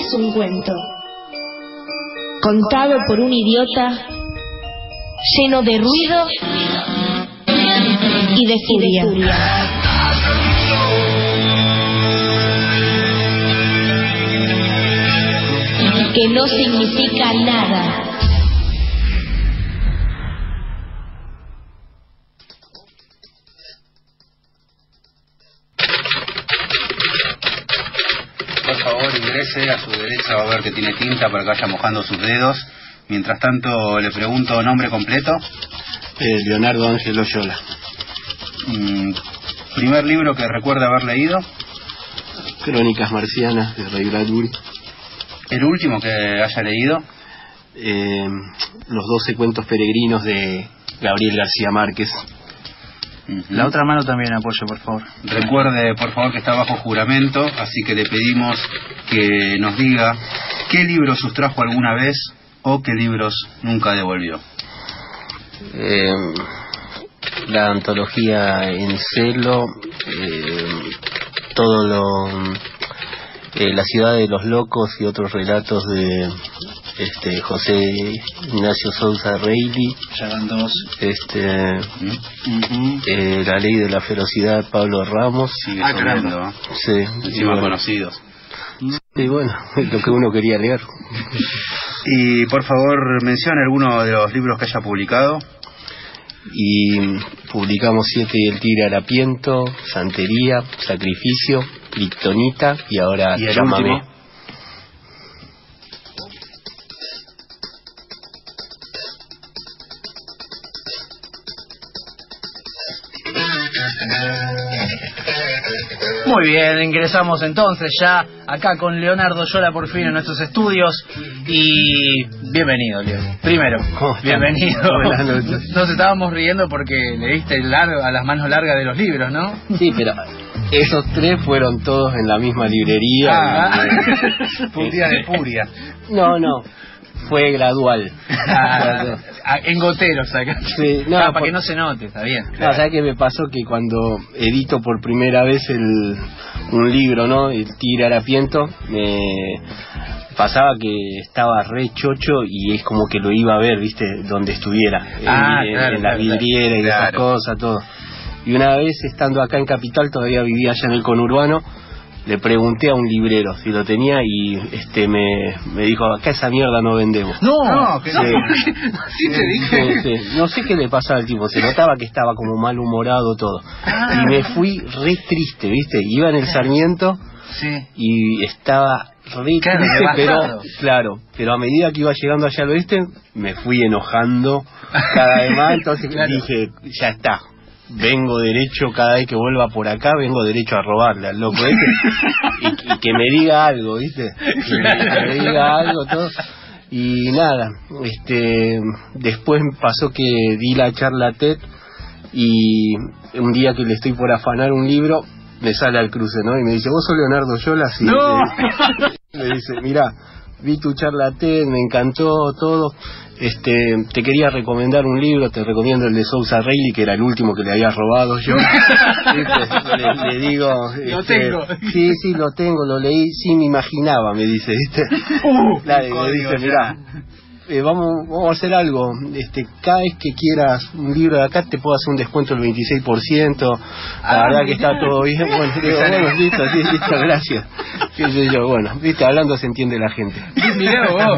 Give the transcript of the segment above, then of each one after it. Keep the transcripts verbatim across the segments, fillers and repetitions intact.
es un cuento, contado por un idiota, lleno de ruido y de furia. Que no significa nada. Por favor, ingrese. A su derecha va a ver que tiene tinta para que vaya mojando sus dedos. Mientras tanto, le pregunto nombre completo. Eh, Leonardo Ángel Oyola. Mm, primer libro que recuerda haber leído. Crónicas Marcianas de Ray Bradbury. El último que haya leído. Eh, los doce cuentos peregrinos de Gabriel García Márquez. Uh-huh. La otra mano también apoye, por favor. Recuerde, por favor, que está bajo juramento, así que le pedimos que nos diga qué libros sustrajo alguna vez o qué libros nunca devolvió. Eh, la antología en celo, eh, todo lo... Eh, La ciudad de los locos y otros relatos de este José Ignacio Sousa Reilly. Ya van dos. Este, uh-huh. eh, La ley de la ferocidad de Pablo Ramos. Sigue ah, sonando. Sí. Encima bueno, conocidos. Y bueno, lo que uno quería leer. Y por favor, mencione alguno de los libros que haya publicado. Y publicamos Siete y el tigre harapiento, Santería, Sacrificio, Kryptonita y ahora ¿Y el Llámame. Último? Muy bien, ingresamos entonces ya acá con Leonardo Oyola por fin en nuestros estudios. Y bienvenido, Leo. Primero, bienvenido. Nos estábamos riendo porque le diste largo, a las manos largas de los libros, ¿no? Sí, pero esos tres fueron todos en la misma librería. Ah, y, fue un día de furia. No, no, fue gradual. Ah, en goteros acá. Sí, no, ah, para por... que no se note, está bien. No, ¿sabes qué me pasó? Que cuando edito por primera vez el, un libro, ¿no? El tigre harapiento, me pasaba que estaba re chocho y es como que lo iba a ver, ¿viste? Donde estuviera. Ah, en, claro, en la claro, vidriera claro. y esas cosas, todo. Y una vez estando acá en Capital, todavía vivía allá en el conurbano, le pregunté a un librero si lo tenía y este me, me dijo, acá esa mierda no vendemos. No, no, que sí. no. Sí te dije. Sí, sí. No sé qué le pasaba al tipo, se notaba que estaba como malhumorado todo. Ah. Y me fui re triste, ¿viste? Iba en el Sarmiento sí. y estaba re claro, triste, pero claro, pero a medida que iba llegando allá al oeste, me fui enojando cada vez más, entonces claro. Dije, ya está. Vengo derecho, cada vez que vuelva por acá, vengo derecho a robarle al loco este y, y que me diga algo, ¿viste? Que me, que me diga algo, todo. Y nada, este después pasó que di la charla TED y un día que le estoy por afanar un libro, me sale al cruce, ¿no? Y me dice, ¿vos sos Leonardo Oyola? Sí. No. Me dice, mirá, vi tu charla TED, me encantó todo. Este, te quería recomendar un libro, te recomiendo el de Sousa Reilly, que era el último que le había robado yo. le, le digo, lo este, tengo. Sí, sí, lo tengo, lo leí, sí me imaginaba, me dice, ¿viste? Uh, Claro, me dice, mirá, eh, vamos, vamos a hacer algo, este, cada vez que quieras un libro de acá te puedo hacer un descuento del veintiséis por ciento, la ah, verdad mira. que está todo bien, bueno, digo, bueno, listo, sí, listo, gracias. Qué sé yo, bueno, viste, hablando se entiende la gente. Mirá vos.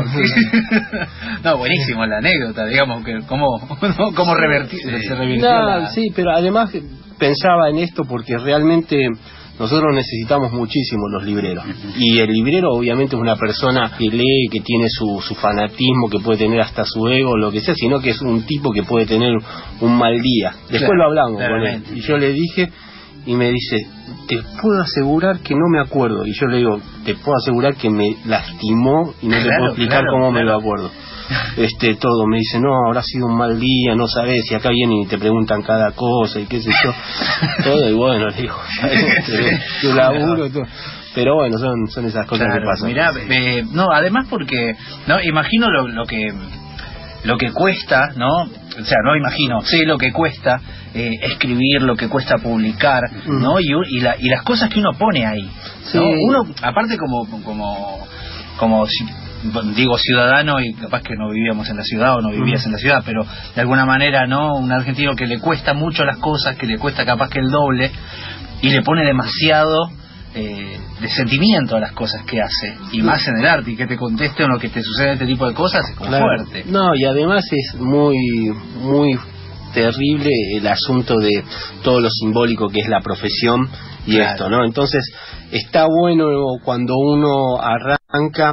No, buenísimo la anécdota, digamos, que cómo, cómo revertir, sí. se revirtió no, la... Sí, pero además pensaba en esto porque realmente nosotros necesitamos muchísimo los libreros. Y el librero obviamente es una persona que lee, que tiene su, su fanatismo, que puede tener hasta su ego, lo que sea, sino que es un tipo que puede tener un mal día. Después claro, lo hablamos con él. Y yo le dije, y me dice, te puedo asegurar que no me acuerdo. Y yo le digo, te puedo asegurar que me lastimó y no claro, te puedo explicar claro, cómo claro. me lo acuerdo. Este, todo, me dice, no, habrá sido un mal día, no sabes, y acá vienen y te preguntan cada cosa y qué sé yo, todo, y bueno, le digo, tu laburo, todo. Pero bueno, son son esas cosas claro, que pasan. Mirá, eh, no, además porque, no, imagino lo, lo que lo que cuesta, ¿no? O sea, no imagino, sé lo que cuesta eh, escribir, lo que cuesta publicar, ¿no? Y, y, la, y las cosas que uno pone ahí, ¿no? Sí. Uno, aparte como como como si, digo ciudadano y capaz que no vivíamos en la ciudad o no vivías en la ciudad, pero de alguna manera, ¿no? Un argentino que le cuesta mucho las cosas, que le cuesta capaz que el doble y le pone demasiado eh, de sentimiento a las cosas que hace, y más en el arte, y que te conteste o lo que te sucede este tipo de cosas es como claro. fuerte. No, y además es muy muy terrible el asunto de todo lo simbólico que es la profesión y claro. esto, ¿no? Entonces está bueno cuando uno arranca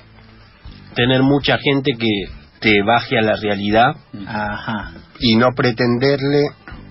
tener mucha gente que te baje a la realidad. Ajá. Y no pretenderle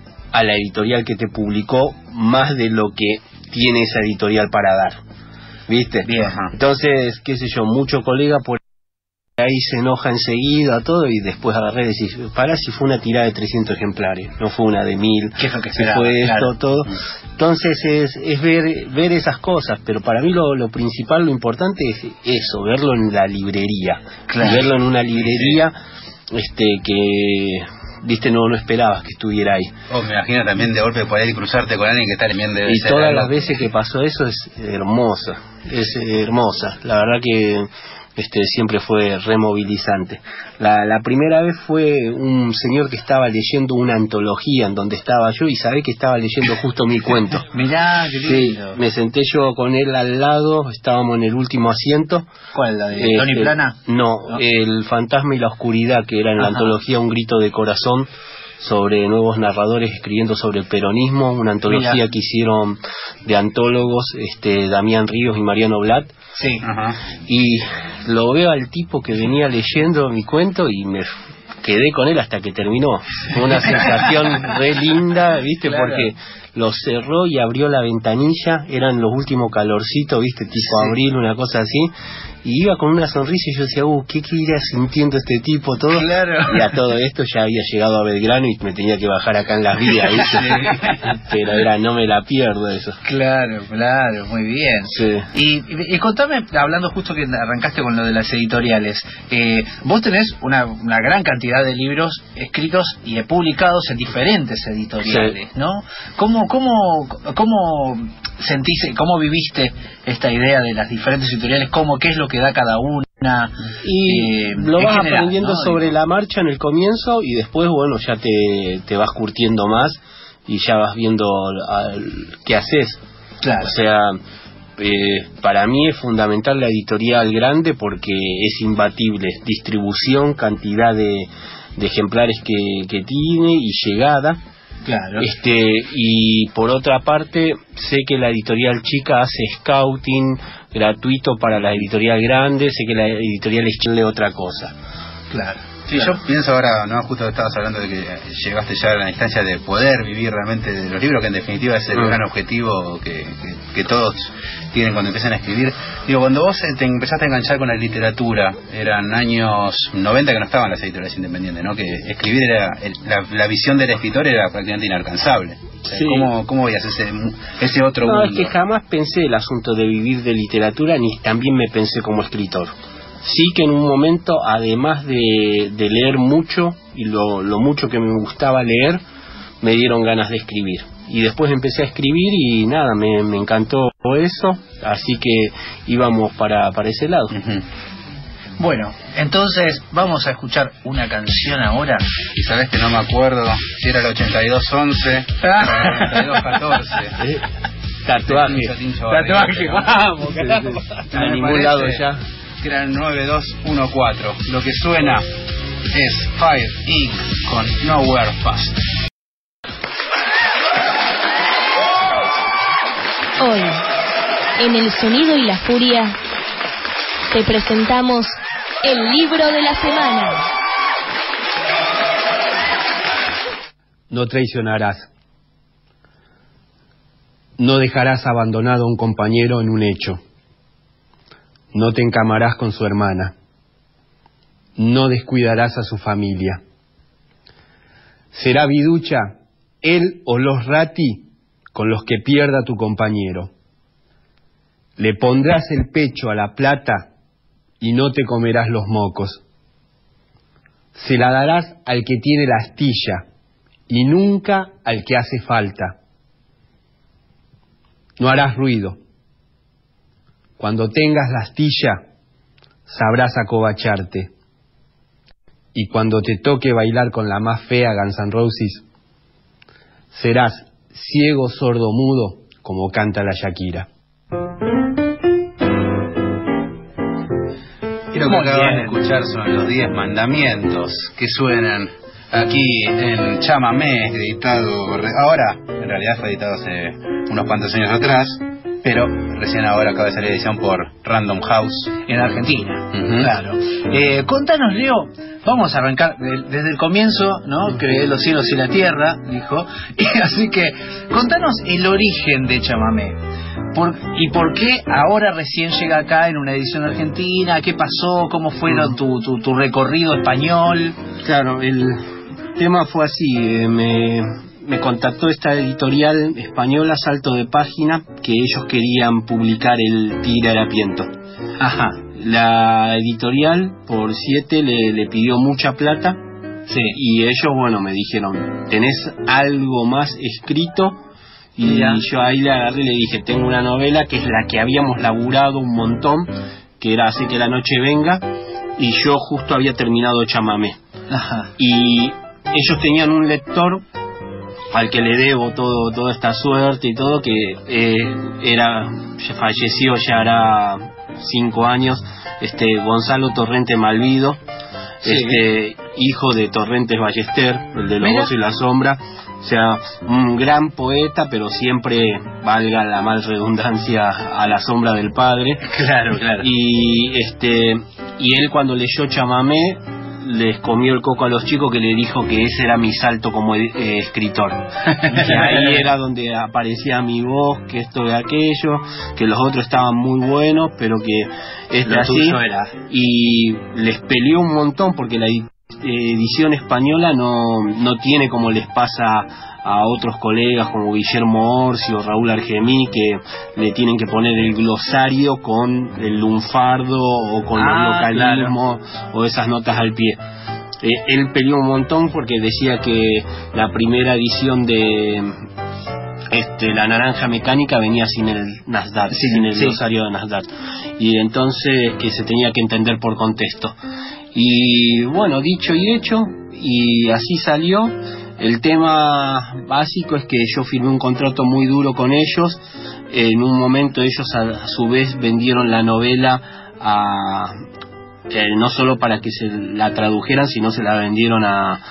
a la editorial que te publicó más de lo que tiene esa editorial para dar, ¿viste? Bien. Entonces, qué sé yo, mucho colega por ahí se enoja enseguida todo y después agarré y decís, pará, si fue una tirada de trescientos ejemplares, no fue una de mil, ¿qué es lo que si esperaba? fue Claro. esto, todo. Entonces es, es ver ver esas cosas, pero para mí lo, lo principal, lo importante es eso, verlo en la librería, claro. y verlo en una librería este que... viste, no no esperabas que estuviera ahí. Oh, me imagino también de golpe por ahí cruzarte con alguien que está también debe y ser todas algo. las veces que pasó eso es hermosa, es hermosa, la verdad que este siempre fue removilizante. La, la primera vez fue un señor que estaba leyendo una antología en donde estaba yo y sabé que estaba leyendo justo mi cuento. Mirá, qué lindo. Sí, me senté yo con él al lado, estábamos en el último asiento. ¿Cuál, la de este, Tony Plana? No, no, El fantasma y la oscuridad, que era en la Ajá. antología Un grito de corazón, sobre nuevos narradores escribiendo sobre el peronismo, una antología Mira. que hicieron de antólogos este Damián Ríos y Mariano Blatt. Sí. Ajá. Y lo veo al tipo que venía leyendo mi cuento y me quedé con él hasta que terminó. Fue una sensación re linda, ¿viste? Claro. Porque lo cerró y abrió la ventanilla, eran los últimos calorcitos, ¿viste? Tipo Sí. abril, una cosa así. Y iba con una sonrisa y yo decía, uh, ¿qué, qué irá sintiendo este tipo? Todo. Claro. Y a todo esto ya había llegado a Belgrano y me tenía que bajar acá en las vías, ¿viste? Pero era, no me la pierdo eso. Claro, claro, muy bien. Sí. Y, y, y contame, hablando justo que arrancaste con lo de las editoriales, eh, vos tenés una, una gran cantidad de libros escritos y publicados en diferentes editoriales, sí. ¿no? ¿Cómo, cómo, cómo sentís, cómo viviste esta idea de las diferentes editoriales? ¿Cómo, qué es lo que da cada una? Y eh, lo vas general, aprendiendo ¿no? sobre Digo. la marcha en el comienzo y después, bueno, ya te, te vas curtiendo más y ya vas viendo al, qué haces. Claro. O sea, eh, para mí es fundamental la editorial grande porque es imbatible. Distribución, cantidad de, de ejemplares que, que tiene y llegada. Claro. Este, y por otra parte, sé que la editorial chica hace scouting gratuito para la editorial grande, sé que la editorial es otra cosa. Claro. Sí, claro. Yo pienso ahora, no, justo estabas hablando de que llegaste ya a la instancia de poder vivir realmente de los libros, que en definitiva es el mm. gran objetivo que, que, que todos tienen cuando empiezan a escribir. Digo, cuando vos te empezaste a enganchar con la literatura, eran años noventa que no estaban las editoriales independientes, ¿no? Que escribir era, el, la, la visión del escritor era prácticamente inalcanzable. O sea, sí. ¿Cómo, cómo veías ese, ese otro no, mundo? No, es que jamás pensé el asunto de vivir de literatura, ni también me pensé como escritor. Sí que en un momento, además de, de leer mucho, y lo, lo mucho que me gustaba leer, me dieron ganas de escribir. Y después empecé a escribir y nada, me, me encantó eso, así que íbamos para, para ese lado. Uh-huh. Bueno, entonces vamos a escuchar una canción ahora. Y sabes que no me acuerdo si era el ochenta y dos once, ochenta y dos catorce. ¿Eh? Tatuaje. Tatuaje, vamos, caramba. A ningún lado ya. Que era el nueve dos uno cuatro. Lo que suena es Fire incorporated con Nowhere Fast. Hoy, en El Sonido y la Furia, te presentamos el libro de la semana. No traicionarás. No dejarás abandonado a un compañero en un hecho. No te encamarás con su hermana. No descuidarás a su familia. Será viducha él o los rati con los que pierda tu compañero. Le pondrás el pecho a la plata y no te comerás los mocos. Se la darás al que tiene la astilla y nunca al que hace falta. No harás ruido. Cuando tengas la astilla, sabrás acobacharte. Y cuando te toque bailar con la más fea Guns N' Roses, serás ciego, sordo, mudo, como canta la Shakira. Y lo que acaban de escuchar son los diez mandamientos que suenan aquí en Chamamé, editado ahora, en realidad fue editado hace unos cuantos años atrás, pero recién ahora acaba de salir edición por Random House en Argentina. Uh-huh. Claro. Eh, contanos, Leo, vamos a arrancar de, desde el comienzo, ¿no? Creé los cielos y la tierra, dijo. Y así que contanos el origen de Chamamé. Por, ¿Y por qué ahora recién llega acá en una edición argentina? ¿Qué pasó? ¿Cómo fue uh-huh. tu, tu, tu recorrido español? Claro, el tema fue así. Eh, me... Me contactó esta editorial española, Salto de Página, que ellos querían publicar el Tigre Harapiento. Ajá. La editorial, por siete, le, le pidió mucha plata. Sí. Y ellos, bueno, me dijeron, ¿tenés algo más escrito? Y ya. yo ahí le agarré y le dije, tengo una novela que es la que habíamos laburado un montón, que era Así que la noche venga, y yo justo había terminado Chamamé. Ajá. Y ellos tenían un lector al que le debo todo toda esta suerte y todo, que eh, era falleció ya hará cinco años, este Gonzalo Torrente Malvido, sí. este hijo de Torrentes Ballester, el de Los Dos y la Sombra, o sea, un gran poeta, pero siempre, valga la mal redundancia, a la sombra del padre. Claro, claro. Y este y él, cuando leyó Chamamé, les comió el coco a los chicos, que le dijo que ese era mi salto como eh, escritor, que ahí era donde aparecía mi voz, que esto y aquello, que los otros estaban muy buenos, pero que este lo así tuyo era. Y les peleó un montón porque la edición española no, no tiene, como les pasa a otros colegas como Guillermo Orsi o Raúl Argemí, que le tienen que poner el glosario con el lunfardo o con ah, los localismos, claro, o esas notas al pie. Eh, él peleó un montón porque decía que la primera edición de este La Naranja Mecánica venía sin el Nasdaq, sí, sin el sí. glosario de Nasdaq, y entonces que se tenía que entender por contexto. Y bueno, dicho y hecho, y así salió. El tema básico es que yo firmé un contrato muy duro con ellos. En un momento ellos a, a su vez vendieron la novela a, eh, no solo para que se la tradujeran, sino se la vendieron a,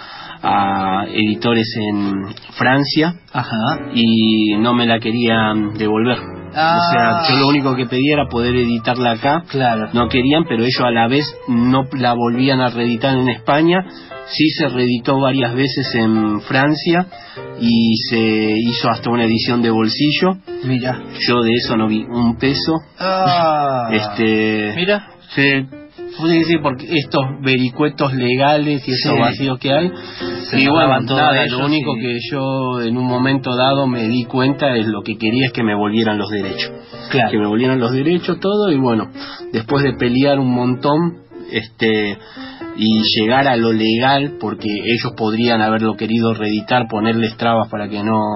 a editores en Francia. Ajá. Y no me la querían devolver. Ah. O sea, yo lo único que pedía era poder editarla acá. Claro. No querían, pero ellos a la vez no la volvían a reeditar en España. Sí se reeditó varias veces en Francia y se hizo hasta una edición de bolsillo. Mira. Yo de eso no vi un peso. Ah. Este. Mira. Se puede decir porque estos vericuetos legales y esos sí. vacíos que hay. Se y bueno, nada, lo único y... que yo en un momento dado me di cuenta es lo que quería es que me volvieran los derechos. Claro. Que me volvieran los derechos, todo, y bueno, después de pelear un montón, este. y llegar a lo legal, porque ellos podrían haberlo querido reeditar, ponerles trabas para que no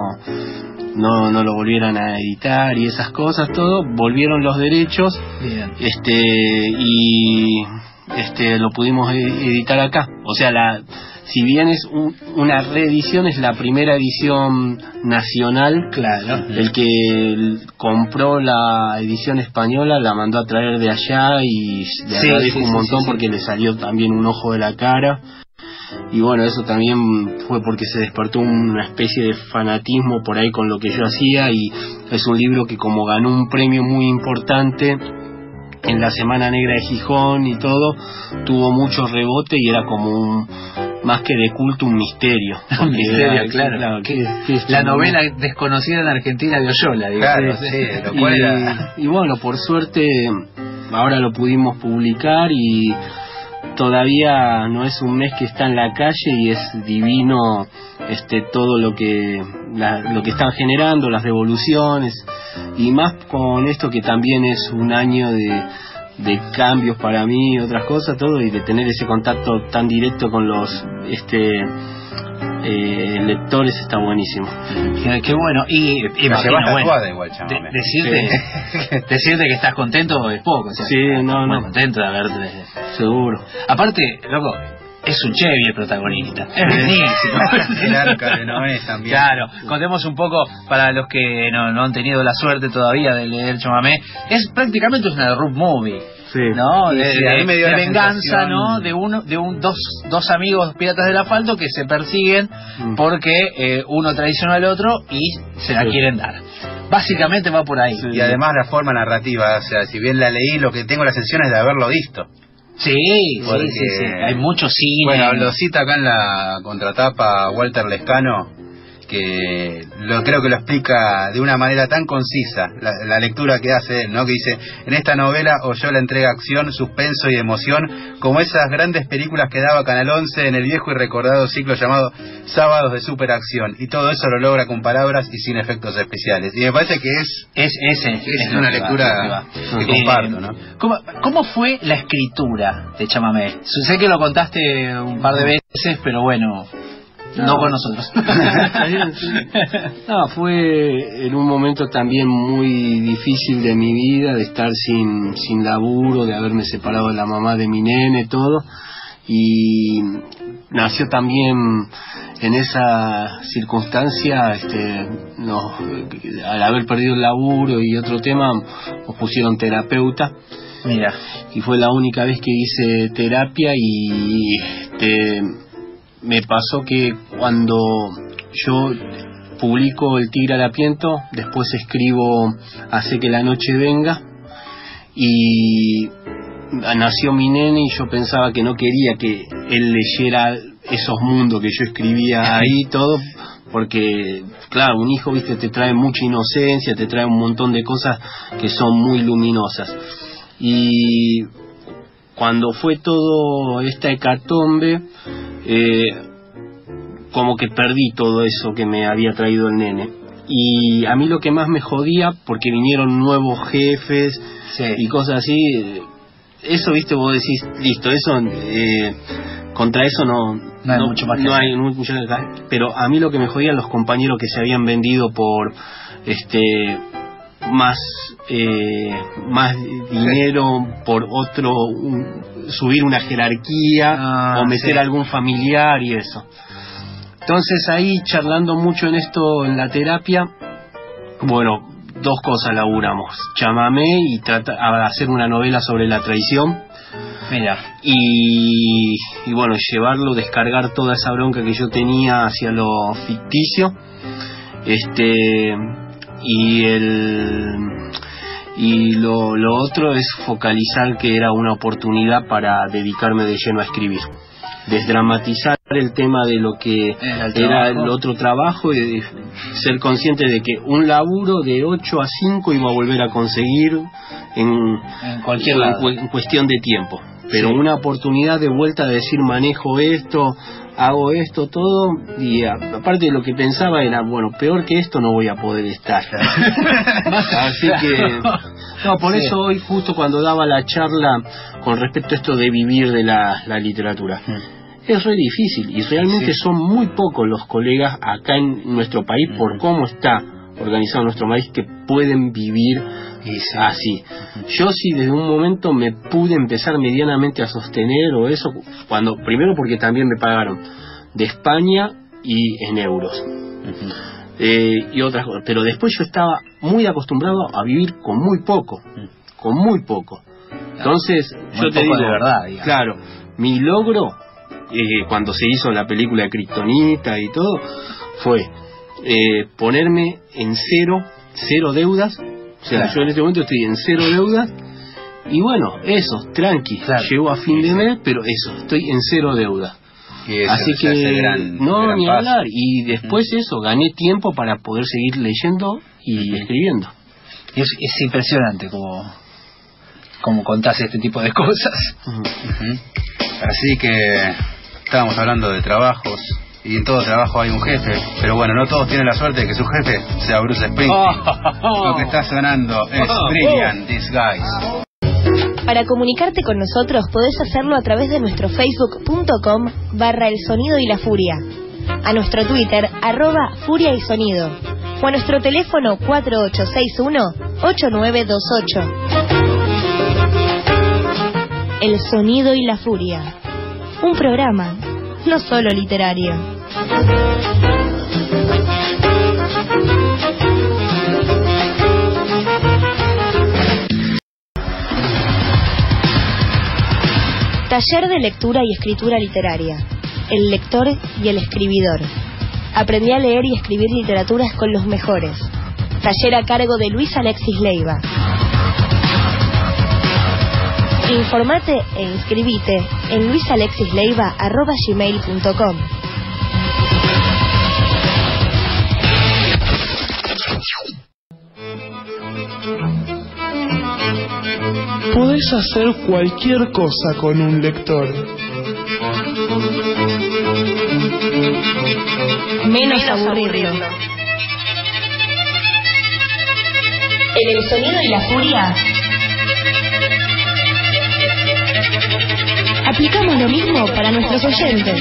no no lo volvieran a editar y esas cosas, todo, volvieron los derechos. Bien. este y este lo pudimos editar acá. O sea, la si bien es un, una reedición, es la primera edición nacional. Claro. El que compró la edición española la mandó a traer de allá y le sí, agradezco sí, un montón sí, sí, porque sí. le salió también un ojo de la cara. Y bueno, eso también fue porque se despertó una especie de fanatismo por ahí con lo que yo hacía, y es un libro que, como ganó un premio muy importante en la Semana Negra de Gijón y todo, tuvo mucho rebote y era como un, más que de culto, un misterio. Un misterio, era, claro. claro que, que la novela desconocida en Argentina de Oyola, digamos. Claro, sí, lo cual y, era... y bueno, por suerte ahora lo pudimos publicar y todavía no es un mes que está en la calle y es divino este todo lo que la, lo que están generando, las revoluciones, y más con esto que también es un año de, de cambios para mí, otras cosas, todo, y de tener ese contacto tan directo con los este eh, lectores está buenísimo. Qué, qué bueno. Y imagino, bueno, igual, de, decirte, sí. decirte que estás contento es poco. O sea, sí, no, muy no. contento de haberte. Seguro. Aparte, loco, es un Chevy el protagonista. Es buenísimo. El arca de Noé también. Claro, contemos un poco para los que no, no han tenido la suerte todavía de leer Chamamé. Es prácticamente una road movie. Sí. ¿No? De, sí, de, me dio de la venganza, sensación... ¿no? De uno, de un dos, dos amigos piratas del asfalto que se persiguen mm. porque eh, uno traiciona al otro y se la sí. quieren dar. Básicamente va por ahí. Sí. Y además la forma narrativa, o sea, si bien la leí, lo que tengo la sensación es de haberlo visto. Sí, porque, sí, sí, sí, hay mucho cine. Bueno, lo cita acá en la contratapa Walter Lescano, que lo creo que lo explica de una manera tan concisa, la, la lectura que hace él, ¿no? Que dice: en esta novela oyó la entrega acción, suspenso y emoción, como esas grandes películas que daba Canal once en el viejo y recordado ciclo llamado Sábados de Superacción, y todo eso lo logra con palabras y sin efectos especiales. Y me parece que es es ese es, es una lectura que, que comparto, ¿no? ¿Cómo, ¿Cómo fue la escritura de Chamamé? Sé que lo contaste un par de veces, pero bueno, no, no con nosotros. No, fue en un momento también muy difícil de mi vida, de estar sin, sin laburo, de haberme separado de la mamá de mi nene, todo. Y nació también en esa circunstancia, este, nos, al haber perdido el laburo y otro tema, nos pusieron terapeuta. Mira. Y fue la única vez que hice terapia y este, me pasó que cuando yo publico El Tigre Harapiento, después escribo Hace que la noche venga, y nació mi nene y yo pensaba que no quería que él leyera esos mundos que yo escribía ahí, todo, porque claro, un hijo, viste, te trae mucha inocencia, te trae un montón de cosas que son muy luminosas. Y cuando fue todo esta hecatombe, eh, como que perdí todo eso que me había traído el nene. Y a mí lo que más me jodía, porque vinieron nuevos jefes, sí, y cosas así, eso, viste, vos decís, listo, eso, eh, contra eso no, no hay no, mucho más no hay mucho, pero a mí lo que me jodían los compañeros que se habían vendido por este más eh, más dinero, por otro, un, subir una jerarquía, ah, o meter, sí, algún familiar y eso. Entonces ahí, charlando mucho en esto en la terapia, bueno, dos cosas laburamos: Chamamé y trata, a hacer una novela sobre la traición. Mira. Y, y bueno, llevarlo, descargar toda esa bronca que yo tenía hacia lo ficticio. Este y el y lo, lo otro es focalizar que era una oportunidad para dedicarme de lleno a escribir, desdramatizar el tema de lo que el era el otro trabajo, y ser consciente de que un laburo de ocho a cinco iba a volver a conseguir en, en cualquier lado, en, en cuestión de tiempo, pero sí, una oportunidad de vuelta de decir, manejo esto, hago esto, todo. Y a, aparte de lo que pensaba era, bueno, peor que esto no voy a poder estar. Así que no, por sí, eso hoy, justo cuando daba la charla con respecto a esto de vivir de la, la literatura, mm, es re difícil, y realmente sí, son muy pocos los colegas acá en nuestro país, mm, por cómo está organizado nuestro país, que pueden vivir sí, así. Yo sí, desde un momento me pude empezar medianamente a sostener, o eso, cuando primero porque también me pagaron de España y en euros, uh-huh, eh, y otras cosas, pero después yo estaba muy acostumbrado a vivir con muy poco, uh-huh, con muy poco. Entonces, muy yo te poco digo, de verdad, digamos. Claro, mi logro, eh, cuando se hizo la película de Kryptonita y todo, fue eh, ponerme en cero, cero deudas. O sea, claro, yo en este momento estoy en cero deudas, y bueno, eso, tranqui, claro, llego a fin de mes, pero eso, estoy en cero deudas. Así que gran, no, gran ni paso. Hablar. Y después mm, eso, gané tiempo para poder seguir leyendo y mm, escribiendo. Y es, es impresionante como, como contás este tipo de cosas. Uh-huh. Uh-huh. Así que estábamos hablando de trabajos, y en todo trabajo hay un jefe, pero bueno, no todos tienen la suerte de que su jefe sea Bruce Springsteen. Oh, oh, oh. Lo que está sonando es oh, Brilliant oh. Disguise. Para comunicarte con nosotros podés hacerlo a través de nuestro facebook punto com barra El Sonido y la Furia. a nuestro Twitter, arroba Furia y Sonido, o a nuestro teléfono cuatro ocho seis uno, ocho nueve dos ocho. El Sonido y la Furia, un programa no solo literario. Taller de lectura y escritura literaria. El lector y el escribidor. Aprendí a leer y escribir literaturas con los mejores. Taller a cargo de Luis Alexis Leiva. Informate e inscribite en luisalexisleiva arroba gmail punto com. Podés hacer cualquier cosa con un lector. Menos aburrirlo. En El Sonido y la Furia aplicamos lo mismo para nuestros oyentes.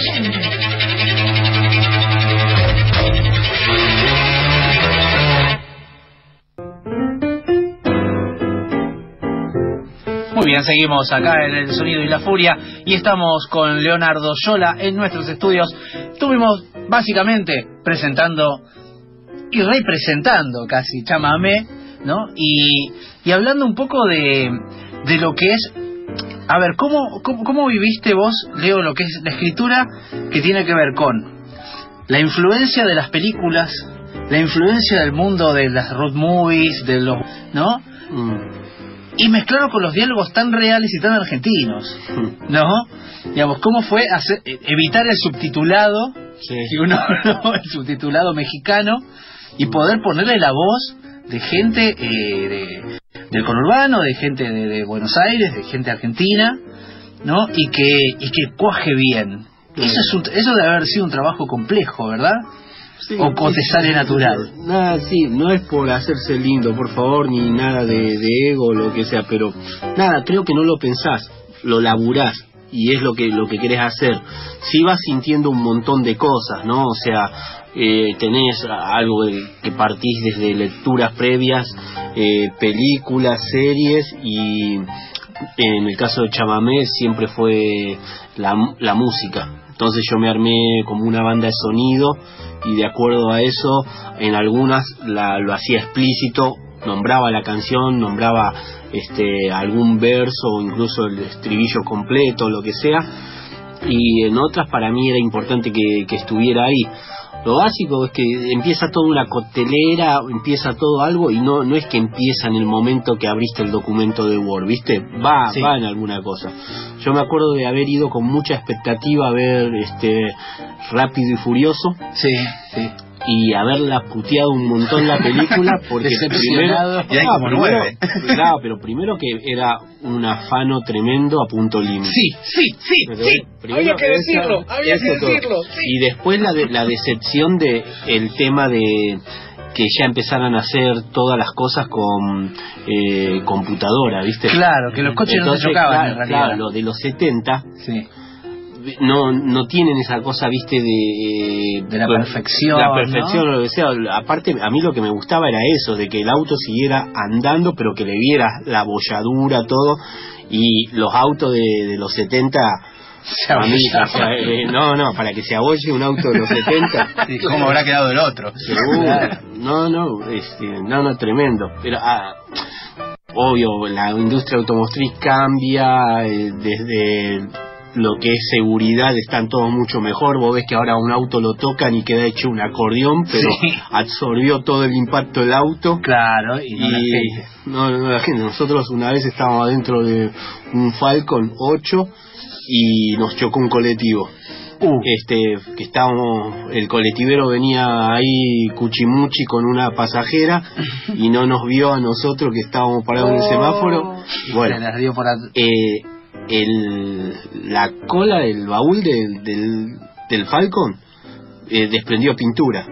Muy bien, seguimos acá en El Sonido y la Furia y estamos con Leonardo Yola en nuestros estudios. Estuvimos básicamente presentando y representando casi chamamé, ¿no? Y, y hablando un poco de, de lo que es... A ver, ¿cómo, cómo, ¿cómo viviste vos, Leo, lo que es la escritura que tiene que ver con la influencia de las películas, la influencia del mundo de las road movies, de los... ¿no? Mm. Y mezclarlo con los diálogos tan reales y tan argentinos, ¿no? Digamos, ¿cómo fue hacer, evitar el subtitulado, sí. si uno, ¿no? el subtitulado mexicano, y poder ponerle la voz de gente eh, de, del conurbano, de gente de, de Buenos Aires, de gente argentina, ¿no? Y que y que cuaje bien. Sí. Eso es un, eso debe haber sido un trabajo complejo, ¿verdad? Sí, o, o te sale natural. Nada, sí, no es por hacerse lindo, por favor, ni nada de, de ego o lo que sea, pero nada, creo que no lo pensás, lo laburás y es lo que lo que querés hacer. Sí vas sintiendo un montón de cosas, ¿no? O sea, eh, tenés algo de, que partís desde lecturas previas, eh, películas, series, y en el caso de chamamé siempre fue la, la música. Entonces yo me armé como una banda de sonido y de acuerdo a eso en algunas la, lo hacía explícito, nombraba la canción, nombraba este algún verso o incluso el estribillo completo, lo que sea, y en otras para mí era importante que, que estuviera ahí. Lo básico es que empieza toda una coctelera, empieza todo algo y no no es que empieza en el momento que abriste el documento de Word, ¿viste? Va, sí. va en alguna cosa. Yo me acuerdo de haber ido con mucha expectativa a ver este Rápido y Furioso. Sí, sí. Y haberla puteado un montón la película porque primero, y hay como primero, nueve. Claro, pero primero que era un afano tremendo a punto límite. Sí, sí, sí, pero sí. Había que esa, decirlo, había que decirlo. Sí. Y después la de, la decepción de el tema de que ya empezaran a hacer todas las cosas con eh, computadora, ¿viste? Claro, que los coches Entonces, no se chocaban claro, en realidad. Claro, lo de los setenta. Sí. No no tienen esa cosa, viste, de de la perfección, la perfección, ¿no? o lo que sea. Aparte, a mí lo que me gustaba era eso, de que el auto siguiera andando, pero que le viera la bolladura, todo. Y los autos de, de los setenta, se a mí, o sea, eh, no, no, para que se abolle un auto de los setenta. Sí, ¿cómo habrá quedado el otro? Seguro. No, no, este, no, no, tremendo. Pero ah, obvio, la industria automotriz cambia eh, desde lo que es seguridad, están todos mucho mejor. Vos ves que ahora un auto lo tocan y queda hecho un acordeón, pero sí. absorbió todo el impacto del auto. Claro, y no y, la gente. No, no la gente. Nosotros una vez estábamos adentro de un Falcon ocho y nos chocó un colectivo. Uh. Este, que estábamos, el colectivero venía ahí cuchimuchi con una pasajera y no nos vio a nosotros que estábamos parados oh. en el semáforo. Bueno, se las dio por a... eh, el, la cola del baúl del, del, del Falcon eh, desprendió pintura.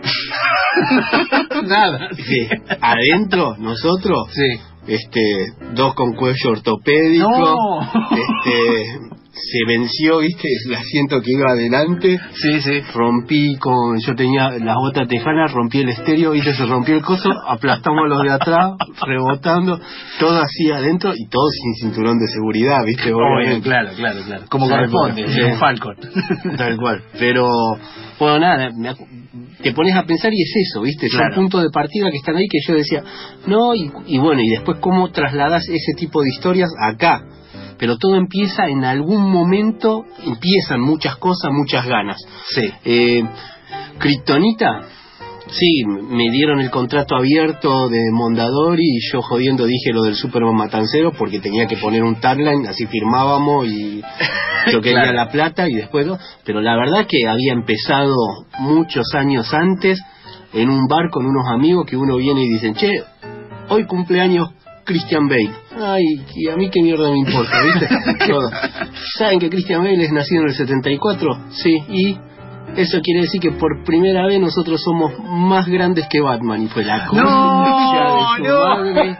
Nada. Sí. Adentro, nosotros, sí. este, dos con cuello ortopédico, no. este, se venció, ¿viste? El asiento que iba adelante. Sí, sí. Rompí con... Yo tenía las botas tejanas, rompí el estéreo, ¿viste? Se rompió el coso, aplastamos a los de atrás, rebotando, todo así adentro y todo sin cinturón de seguridad, ¿viste? Obvio, claro, claro, claro. Como corresponde, sí. Un Falcon. Tal cual. Pero, bueno, nada, me, te pones a pensar y es eso, ¿viste? Son Claro. puntos de partida que están ahí que yo decía, no, y, y bueno, y después cómo trasladas ese tipo de historias acá. Pero todo empieza en algún momento, empiezan muchas cosas, muchas ganas. Sí. Eh, Kryptonita, sí, me dieron el contrato abierto de Mondadori y yo jodiendo dije lo del Superman matancero porque tenía que poner un tagline, así firmábamos y yo quería Claro. la plata y después no. Pero la verdad que había empezado muchos años antes en un bar con unos amigos que uno viene y dicen, che, hoy cumpleaños Christian Bale. Ay, y a mí qué mierda me importa, ¿viste? Todo. ¿Saben que Christian Bale es nacido en el setenta y cuatro? Sí, y eso quiere decir que por primera vez nosotros somos más grandes que Batman. Y fue la concha No, de su no. madre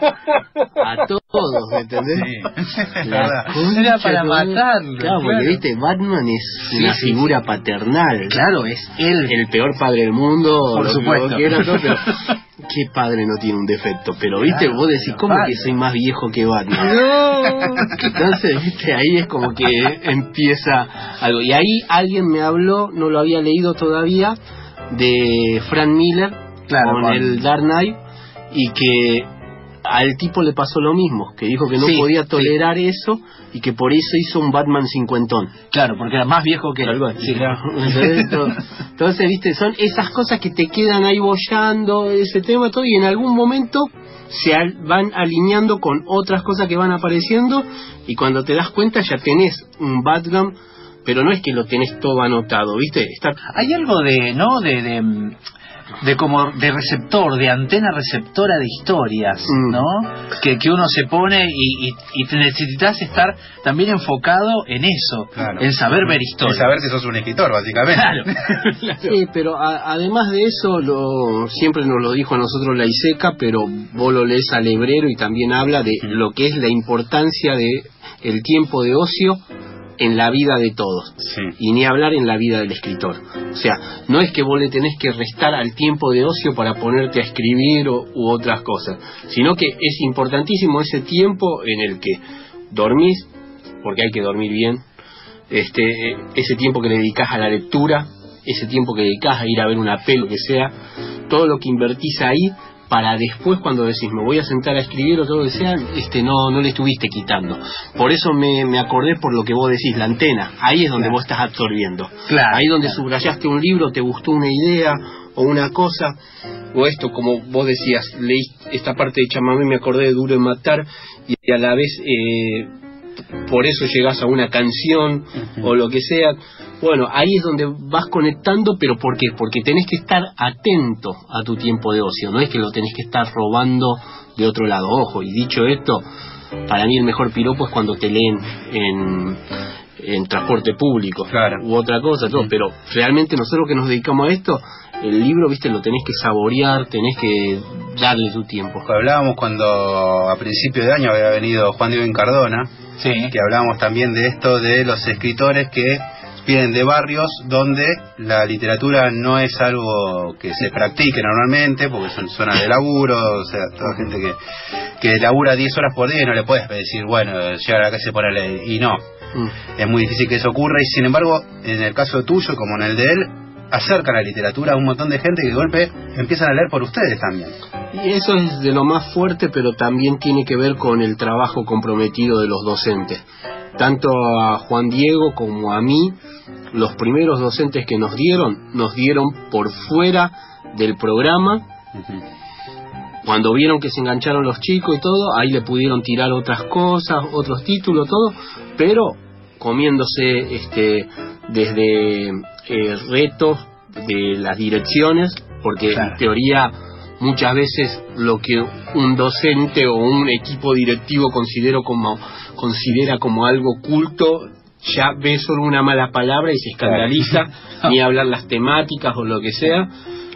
a todos, ¿me entendés? Sí. La concha Era para de su madre. matarlo, Claro, porque claro. viste, Batman es Sí, una sí, figura paternal. Claro, es él. El peor padre del mundo, Por lo que supuesto. vos quieras, todo, pero qué padre no tiene un defecto. Pero viste, Claro, vos decís, pero ¿cómo padre. que soy más viejo que Batman? Entonces, viste, ahí es como que empieza algo. Y ahí alguien me habló, no lo había leído todavía, de Frank Miller, Claro, con con- el Dark Knight, y que al tipo le pasó lo mismo, que dijo que no Sí, podía sí. tolerar eso y que por eso hizo un Batman cincuentón. Claro, porque era más viejo que Tal él. cual. Sí, claro. Entonces, to- entonces, viste, son esas cosas que te quedan ahí bollando, ese tema, todo, y en algún momento se al- van alineando con otras cosas que van apareciendo, y cuando te das cuenta ya tenés un Batman, pero no es que lo tenés todo anotado, viste, está... Hay algo de, ¿no? De, de, mm, de como de receptor, de antena receptora de historias, Mm. ¿no? Que, que uno se pone y, y, y te necesitas estar también enfocado en eso, Claro. en saber ver Es historias. saber que sos un escritor, básicamente. Claro. Sí, pero a- además de eso, lo, siempre nos lo dijo a nosotros la ISECA, pero vos lo lees al hebrero y también habla de lo que es la importancia de el tiempo de ocio en la vida de todos, Sí. y ni hablar en la vida del escritor. O sea, no es que vos le tenés que restar al tiempo de ocio para ponerte a escribir o, u otras cosas, sino que es importantísimo ese tiempo en el que dormís, porque hay que dormir bien, este, ese tiempo que le dedicás a la lectura, ese tiempo que dedicás a ir a ver una peli, que sea, todo lo que invertís ahí, para después cuando decís me voy a sentar a escribir o todo lo que sea, este, no, no le estuviste quitando. Por eso me, me acordé por lo que vos decís, la antena, ahí es donde Claro. vos estás absorbiendo. Claro, Ahí donde claro. subrayaste un libro, te gustó una idea o una cosa, o esto, como vos decías, leí esta parte de Chamamé, me acordé de Duro de Matar, y a la vez eh, por eso llegás a una canción o lo que sea. Bueno, ahí es donde vas conectando, pero ¿por qué? Porque tenés que estar atento a tu tiempo de ocio, no es que lo tenés que estar robando de otro lado. Ojo, y dicho esto, para mí el mejor piropo es cuando te leen en, en transporte público, Claro. u otra cosa, todo. Pero realmente nosotros que nos dedicamos a esto, el libro, viste, lo tenés que saborear, tenés que darle tu tiempo. Hablábamos cuando a principio de año había venido Juan Diego Incardona, Sí. que hablábamos también de esto de los escritores que vienen de barrios donde la literatura no es algo que se practique normalmente, porque son zonas de laburo, o sea, toda gente que, que labura diez horas por día y no le puedes decir, bueno, llegar a la casa y ponerle, y no, Mm. es muy difícil que eso ocurra, y sin embargo, en el caso tuyo, como en el de él, acerca la literatura a un montón de gente que de golpe empiezan a leer por ustedes también. Y eso es de lo más fuerte, pero también tiene que ver con el trabajo comprometido de los docentes. Tanto a Juan Diego como a mí, los primeros docentes que nos dieron, nos dieron por fuera del programa. Ujú. Cuando vieron que se engancharon los chicos y todo, ahí le pudieron tirar otras cosas, otros títulos, todo, pero comiéndose este desde eh, retos de las direcciones, porque Claro. en teoría muchas veces lo que un docente o un equipo directivo considero como considera como algo oculto, ya ve solo una mala palabra y se escandaliza, ni hablar las temáticas o lo que sea.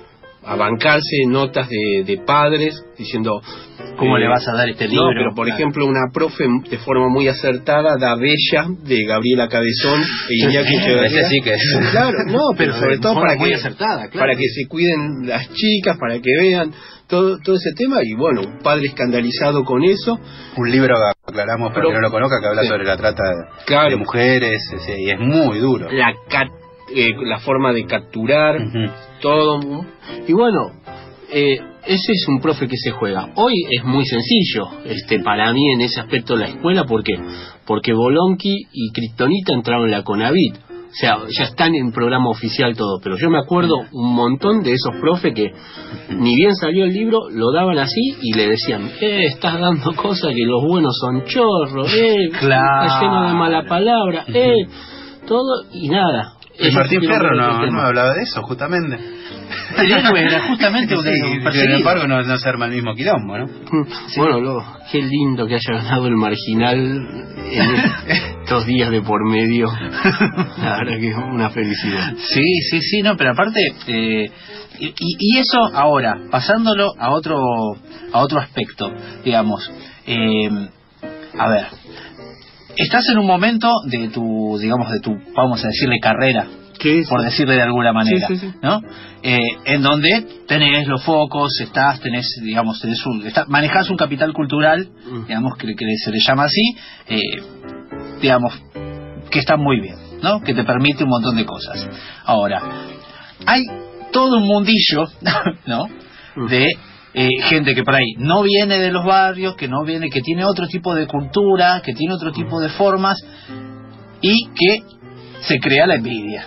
a bancarse notas de, de padres diciendo ¿cómo eh, le vas a dar este libro? No, pero por claro. ejemplo una profe de forma muy acertada da Bella de Gabriela Cabezón e Iñaki Echeverría. Sí, que es. Claro, no, pero, pero sobre todo para muy que acertada, claro. para que se cuiden las chicas, para que vean todo todo ese tema, y bueno, un padre escandalizado con eso. Un libro, aclaramos para que no lo conozca, que habla sí. sobre la trata de, claro. de mujeres, sí, y es muy duro. La cat, eh, la forma de capturar, uh-huh. todo. Y bueno, eh, ese es un profe que se juega. Hoy es muy sencillo, este, para mí en ese aspecto la escuela, ¿por qué? Porque Bolonqui y Kriptonita entraron en la Conavit. O sea, ya están en programa oficial todo, pero yo me acuerdo un montón de esos profes que ni bien salió el libro, lo daban así y le decían, eh, estás dando cosas que los buenos son chorros, eh, claro. está lleno de mala palabra, eh, todo y nada. Y Martín Fierro no, no hablaba de eso, justamente. El héroe era justamente un, sí, un sin embargo no, no se arma el mismo quilombo, ¿no? Sí. Bueno, lo, qué lindo que haya ganado el Marginal en estos días de por medio. La verdad que es una felicidad. Sí, sí, sí, no, pero aparte eh, y, y eso ahora pasándolo a otro a otro aspecto, digamos, eh, a ver, estás en un momento de tu, digamos, de tu, vamos a decirle, carrera. Sí, sí. Por decirle de alguna manera, sí, sí, sí. ¿no? Eh, en donde tenés los focos, estás, tenés, digamos, tenés un, está, manejás un capital cultural, mm. digamos, que, que se le llama así, eh, digamos, que está muy bien, ¿no? Que te permite un montón de cosas. Ahora, hay todo un mundillo, ¿no? Mm. De eh, gente que por ahí no viene de los barrios, que no viene, que tiene otro tipo de cultura, que tiene otro tipo de formas y que se crea la envidia.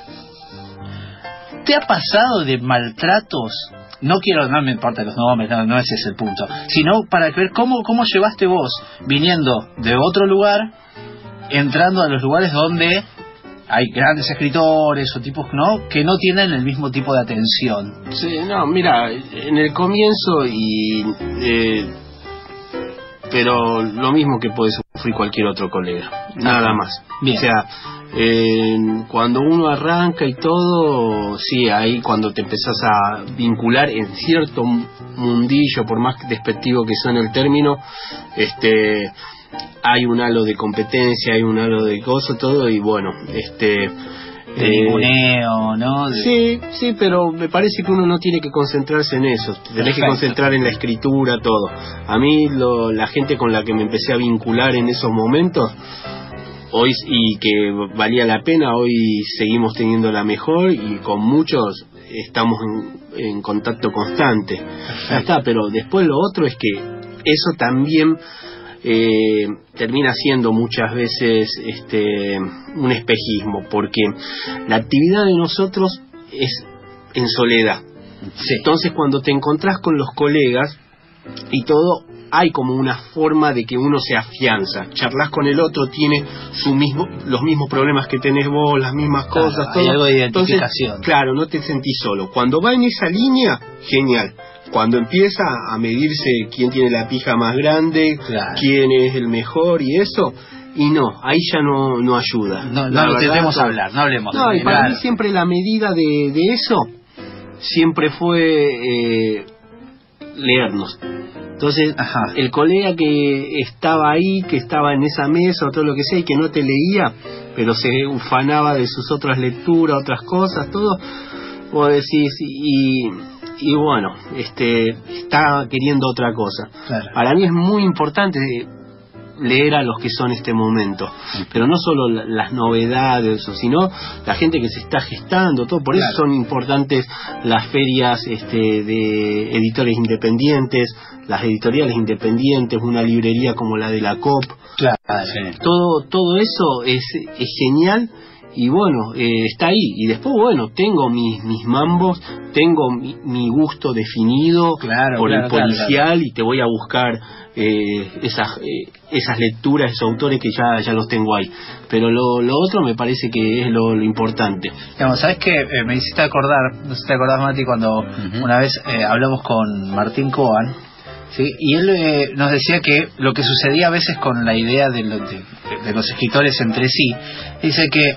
¿Te ha pasado de maltratos? No quiero, no me importa los nombres, no, no ese es el punto, sino para ver cómo, cómo llevaste vos, viniendo de otro lugar, entrando a los lugares donde hay grandes escritores o tipos, ¿no?, que no tienen el mismo tipo de atención. Sí, no, mira, en el comienzo y... Eh, pero lo mismo que puede sufrir cualquier otro colega, nada más. Bien. O sea, eh, cuando uno arranca y todo, sí, ahí cuando te empezás a vincular en cierto mundillo, por más despectivo que suene el término, este, hay un halo de competencia, hay un halo de cosas, todo, y bueno, este... de ninguneo, ¿no? De... Sí, sí, pero me parece que uno no tiene que concentrarse en eso, te tenés que concentrar en la escritura, todo. A mí lo, la gente con la que me empecé a vincular en esos momentos, hoy, y que valía la pena, hoy seguimos teniendo la mejor y con muchos estamos en, en contacto constante. Ya está, pero después lo otro es que eso también Eh, termina siendo muchas veces este un espejismo, porque la actividad de nosotros es en soledad. Sí. Entonces cuando te encontrás con los colegas y todo, hay como una forma de que uno se afianza, charlas con el otro, tiene su mismo, los mismos problemas que tenés vos, las mismas claro, cosas, hay todo. Algo de identificación. Entonces, claro, no te sentís solo. Cuando va en esa línea, genial. Cuando empieza a medirse quién tiene la pija más grande, claro, quién es el mejor y eso, y no, ahí ya no no ayuda. No, no lo debemos hablar, no hablemos. No, de y para claro. mí siempre la medida de, de eso siempre fue eh, leernos. Entonces, ajá, el colega que estaba ahí, que estaba en esa mesa o todo lo que sea y que no te leía, pero se ufanaba de sus otras lecturas, otras cosas, todo, vos decís, y... y bueno, este está queriendo otra cosa. Claro. Para mí es muy importante leer a los que son este momento, pero no solo la, las novedades, sino la gente que se está gestando, todo. Por claro, eso son importantes las ferias este, de editores independientes, las editoriales independientes, una librería como la de la C O P. Claro, sí. Todo, todo eso es, es genial. Y bueno, eh, está ahí. Y después, bueno, tengo mis mis mambos, tengo mi, mi gusto definido, claro, por claro, el policial, claro, claro, y te voy a buscar eh, esas eh, esas lecturas, esos autores que ya ya los tengo ahí. Pero lo, lo otro me parece que es lo, lo importante. Digamos, ¿sabes qué? Eh, me hiciste acordar, no sé si te acordás, Mati, cuando uh-huh, una vez eh, hablamos con Martín Coan, ¿sí? Y él eh, nos decía que lo que sucedía a veces con la idea de, lo, de, de los escritores entre sí, dice que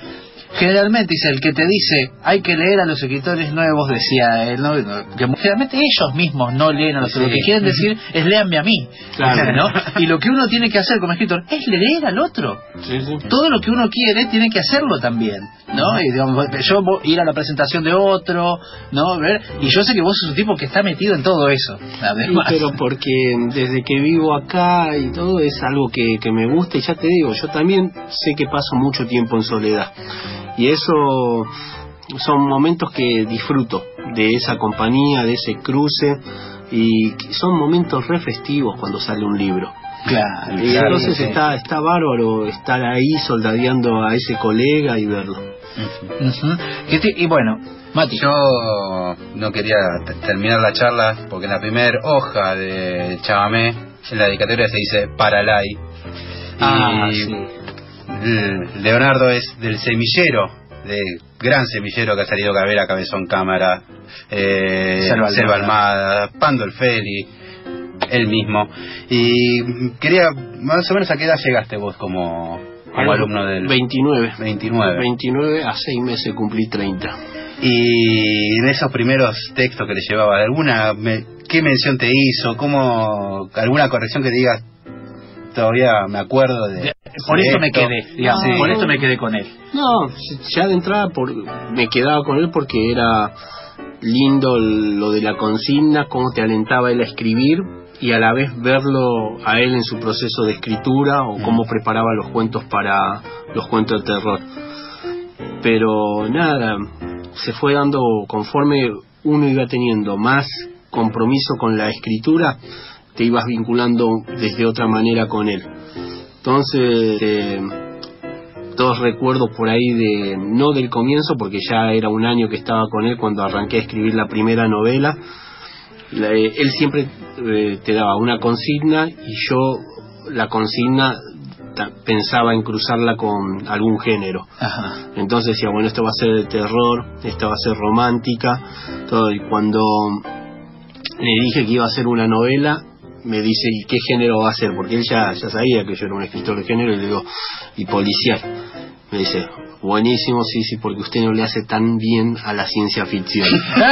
generalmente dice el que te dice hay que leer a los escritores nuevos, decía él, ¿no? Que generalmente ellos mismos no leen a los sí. Lo que quieren decir es léanme a mí, claro, ¿no? Y lo que uno tiene que hacer como escritor es leer al otro. Sí, sí. Todo lo que uno quiere tiene que hacerlo también, ¿no? Y digamos, yo voy a ir a la presentación de otro, ¿no? Ver, y yo sé que vos sos un tipo que está metido en todo eso. Además. Sí, pero porque desde que vivo acá y todo es algo que, que me gusta, y ya te digo, yo también sé que paso mucho tiempo en soledad. Y eso son momentos que disfruto de esa compañía, de ese cruce, y son momentos re festivos cuando sale un libro. Claro. Y claro, entonces sí. está está bárbaro estar ahí soldadeando a ese colega y verlo. Uh-huh. Uh-huh. Y, te, y bueno, Mati, yo no quería t- terminar la charla porque en la primera hoja de Chamamé, en la dedicatoria se dice Paralay. Ah, y sí. Leonardo es del semillero, de gran semillero que ha salido Cabrera, Cabezón Cámara, eh, Selva Almada, Pandolfeli, él mismo. Y quería, más o menos, ¿a qué edad llegaste vos como, como alumno del...? veintinueve. veintinueve. veintinueve, a seis meses cumplí treinta. Y en esos primeros textos que le llevaba, ¿alguna, me, qué mención te hizo? ¿Cómo, alguna corrección que te digas? Todavía me acuerdo de... Por de esto, esto me quedé, digamos, sí. por esto me quedé con él. No, ya de entrada por, me quedaba con él porque era lindo lo de la consigna, cómo te alentaba él a escribir y a la vez verlo a él en su proceso de escritura o cómo preparaba los cuentos para los cuentos de terror. Pero nada, se fue dando conforme uno iba teniendo más compromiso con la escritura, te ibas vinculando desde otra manera con él. Entonces, eh, dos recuerdos por ahí de, no del comienzo, porque ya era un año que estaba con él cuando arranqué a escribir la primera novela. La, eh, él siempre eh, te daba una consigna y yo la consigna ta, pensaba en cruzarla con algún género. Ajá. Entonces decía, bueno, esto va a ser de terror, esta va a ser romántica, todo. Y cuando le dije que iba a ser una novela, me dice, ¿y qué género va a ser? Porque él ya, ya sabía que yo era un escritor de género, y le digo, y policial. Me dice, buenísimo, sí, sí, porque usted no le hace tan bien a la ciencia ficción.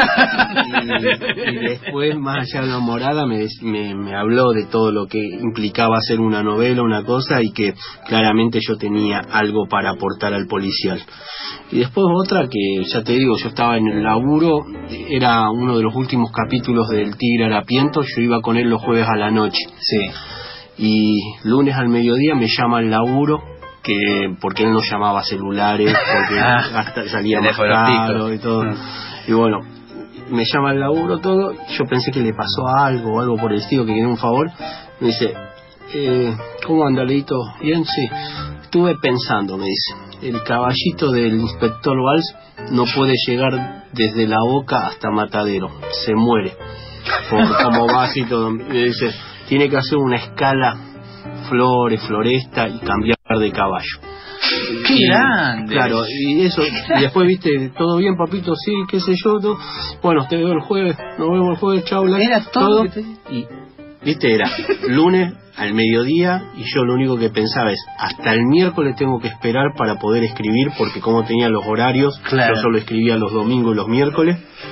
y, y después, más allá de la morada, me, me, me habló de todo lo que implicaba hacer una novela, una cosa, y que claramente yo tenía algo para aportar al policial. Y después otra que, ya te digo, yo estaba en el laburo, era uno de los últimos capítulos del Tigre Harapiento, yo iba con él los jueves a la noche. Sí. Y lunes al mediodía me llama al laburo, que porque él no llamaba celulares, porque hasta salía más caro y todo. Y bueno, me llama al laburo todo, yo pensé que le pasó algo o algo por el estilo, que quería un favor. Me dice, eh, ¿cómo anda, Leito? Bien, sí. Estuve pensando, me dice, el caballito del inspector Valls no puede llegar desde La Boca hasta Matadero, se muere por como va así todo. Me dice, tiene que hacer una escala Flores, Floresta y cambiar de caballo. ¡Qué y, grande! Claro, y eso, y después, viste, todo bien, papito, sí, qué sé yo, todo. Bueno, te veo el jueves, nos vemos el jueves, chau, la, era todo, todo. Te... y viste, era lunes al mediodía, y yo lo único que pensaba es, hasta el miércoles tengo que esperar para poder escribir, porque como tenía los horarios, claro, yo solo escribía los domingos y los miércoles.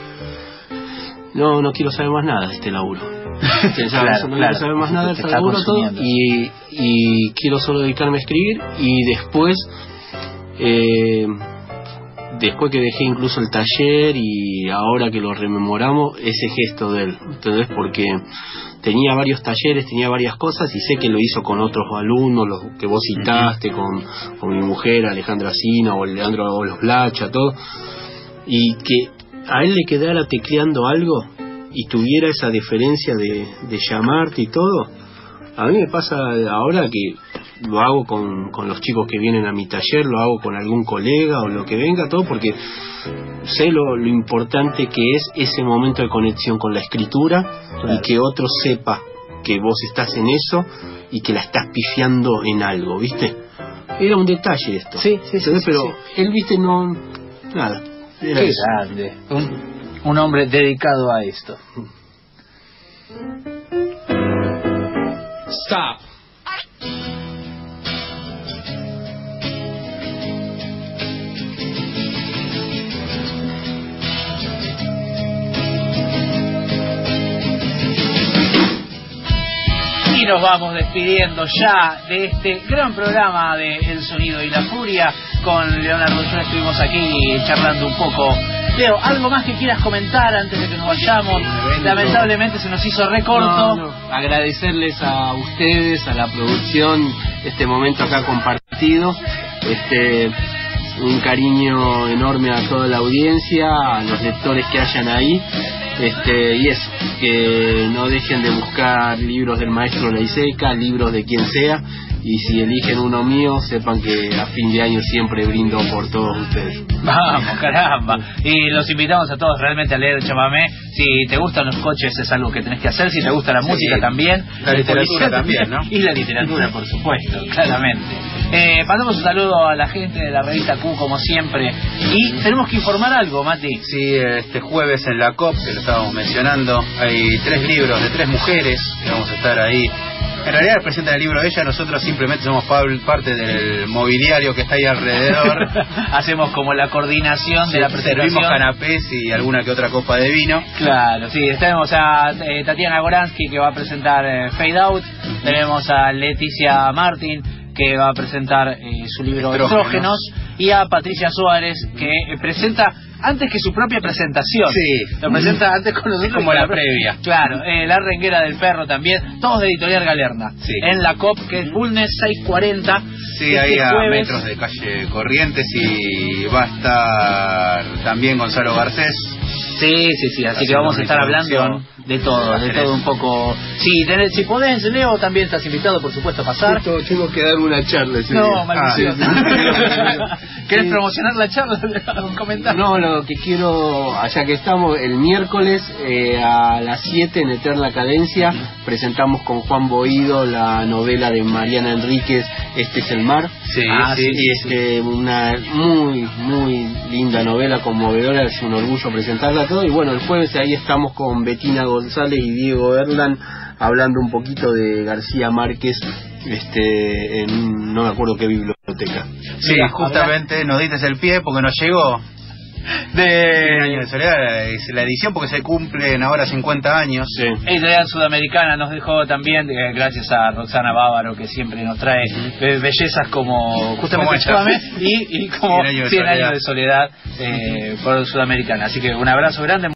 No, no quiero saber más nada de este laburo. Pensaba claro, eso, no claro, quiero saber más nada del está laburo todo, y, y quiero solo dedicarme a escribir. Y después, eh, después que dejé incluso el taller y ahora que lo rememoramos, ese gesto de él, ¿entendés? Porque tenía varios talleres, tenía varias cosas, y sé que lo hizo con otros alumnos, los que vos citaste, con, con mi mujer Alejandra Sina o Leandro o los Blacha, todo, y que a él le quedara tecleando algo y tuviera esa deferencia de, de llamarte y todo. A mí me pasa ahora que lo hago con, con los chicos que vienen a mi taller, lo hago con algún colega o lo que venga, todo, porque sé lo, lo importante que es ese momento de conexión con la escritura, claro, y que otro sepa que vos estás en eso y que la estás pifiando en algo, ¿viste? Era un detalle esto. Sí, sí, sí, pero sí, sí. Él, ¿viste? No... Nada. Era Qué eso. grande. Un, un hombre dedicado a esto. Stop. Y nos vamos despidiendo ya de este gran programa de El Sonido y la Furia. Con Leonardo Yola estuvimos aquí charlando un poco. Leo, ¿algo más que quieras comentar antes de que nos vayamos? Lamentablemente se nos hizo recorto. No, no. Agradecerles a ustedes, a la producción, este momento acá compartido. Este, un cariño enorme a toda la audiencia, a los lectores que hayan ahí. Este, y eso, que no dejen de buscar libros del maestro Leiseca, libros de quien sea, y si eligen uno mío, sepan que a fin de año siempre brindo por todos ustedes. Vamos, caramba. Y los invitamos a todos realmente a leer el chamamé. Si te gustan los coches es algo que tenés que hacer, si te gusta la música sí, también. La literatura también, ¿no? Y la literatura, por supuesto, claramente. Eh, mandamos un saludo a la gente de la revista Q, como siempre. Y tenemos que informar algo, Mati. Sí, este jueves en la C O P, que lo estábamos mencionando, hay tres libros de tres mujeres que vamos a estar ahí. En realidad presentan el libro de ella, nosotros simplemente somos parte del mobiliario que está ahí alrededor. Hacemos como la coordinación de la presentación. Servimos canapés y alguna que otra copa de vino. Claro, sí, tenemos a eh, Tatiana Goransky, que va a presentar eh, Fade Out. Tenemos a Leticia Martín, que va a presentar eh, su libro Estrógenos, y a Patricia Suárez, que eh, presenta antes que su propia presentación. Sí. Lo presenta antes con nosotros. Como la, la previa. Claro, eh, La Renguera del Perro también, todos de Editorial Galerna. Sí. En la C O P, que es Bulnes seiscientos cuarenta. Sí, este ahí a jueves. Metros de calle Corrientes, y va a estar también Gonzalo Garcés. Sí, sí, sí, así que vamos a estar hablando de todo, de todo un poco. Sí, tenés, si podés, Leo, también estás invitado, por supuesto, a pasar. Justo tengo que dar una charla ese No, día. maldición. Ah, sí. ¿Querés sí. promocionar la charla? Un comentario. No, lo que quiero, allá que estamos, el miércoles eh, a las siete en Eterna Cadencia, presentamos con Juan Boído la novela de Mariana Enríquez, Este es el mar. Sí, ah, sí, sí, sí, este, sí. Una muy, muy linda novela, conmovedora, es un orgullo presentarla todo. Y bueno, el jueves ahí estamos con Betina González y Diego Erlan hablando un poquito de García Márquez, este, en no me acuerdo qué biblioteca. Sí, Mira, justamente nos diste el pie porque nos llegó de año de soledad, es la edición porque se cumplen ahora cincuenta años. Sí. Editorial Sudamericana nos dejó también, eh, gracias a Roxana Bávaro, que siempre nos trae be bellezas como justamente como y, y como cien años de soledad, eh, por Sudamericana. Así que un abrazo grande.